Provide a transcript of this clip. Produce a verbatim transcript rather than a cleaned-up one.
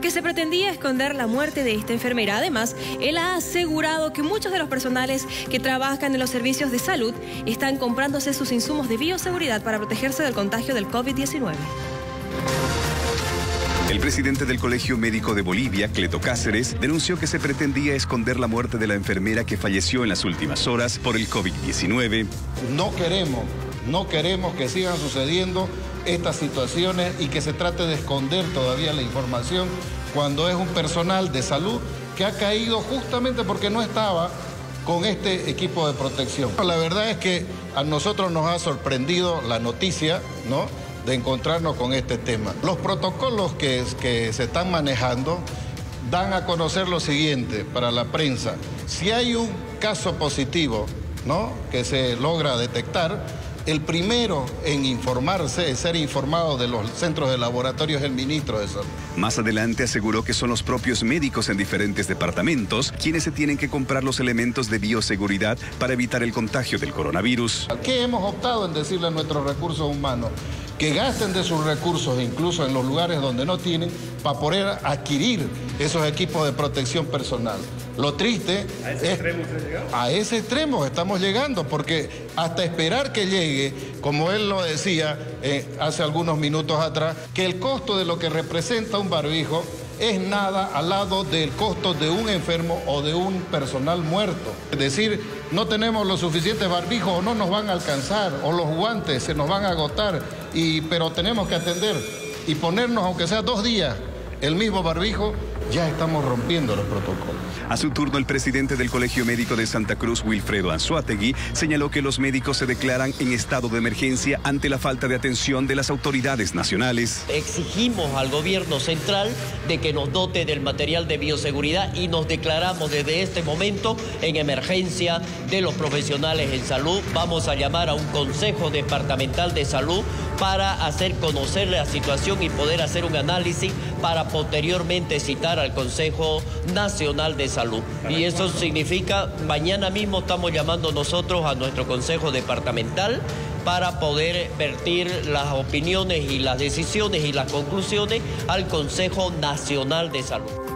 que se pretendía esconder la muerte de esta enfermera. Además, él ha asegurado que muchos de los personales que trabajan en los servicios de salud están comprándose sus insumos de bioseguridad para protegerse del contagio del COVID diecinueve. El presidente del Colegio Médico de Bolivia, Cleto Cáceres, denunció que se pretendía esconder la muerte de la enfermera que falleció en las últimas horas por el COVID diecinueve. No queremos, no queremos que sigan sucediendo estas situaciones y que se trate de esconder todavía la información cuando es un personal de salud que ha caído justamente porque no estaba con este equipo de protección. La verdad es que a nosotros nos ha sorprendido la noticia, ¿no?, de encontrarnos con este tema. Los protocolos que, que se están manejando dan a conocer lo siguiente para la prensa. Si hay un caso positivo, ¿no?, que se logra detectar, el primero en informarse, en ser informado de los centros de laboratorio es el ministro de Salud. Más adelante aseguró que son los propios médicos en diferentes departamentos quienes se tienen que comprar los elementos de bioseguridad para evitar el contagio del coronavirus. ¿Qué hemos optado en decirle a nuestros recursos humanos? Que gasten de sus recursos, incluso en los lugares donde no tienen, para poder adquirir esos equipos de protección personal. Lo triste ¿A ese es... extremo usted llegado? A ese extremo estamos llegando, porque hasta esperar que llegue, como él lo decía eh, hace algunos minutos atrás, que el costo de lo que representa un barbijo es nada al lado del costo de un enfermo o de un personal muerto. Es decir, no tenemos los suficientes barbijos o no nos van a alcanzar, o los guantes se nos van a agotar, y, pero tenemos que atender y ponernos, aunque sea dos días, el mismo barbijo. Ya estamos rompiendo los protocolos. A su turno, el presidente del Colegio Médico de Santa Cruz, Wilfredo Anzoátegui, señaló que los médicos se declaran en estado de emergencia ante la falta de atención de las autoridades nacionales. Exigimos al gobierno central de que nos dote del material de bioseguridad y nos declaramos desde este momento en emergencia de los profesionales en salud. Vamos a llamar a un Consejo Departamental de Salud para hacer conocer la situación y poder hacer un análisis para posteriormente citar al Consejo Nacional de Salud. Y eso significa, mañana mismo estamos llamando nosotros a nuestro Consejo Departamental para poder vertir las opiniones y las decisiones y las conclusiones al Consejo Nacional de Salud.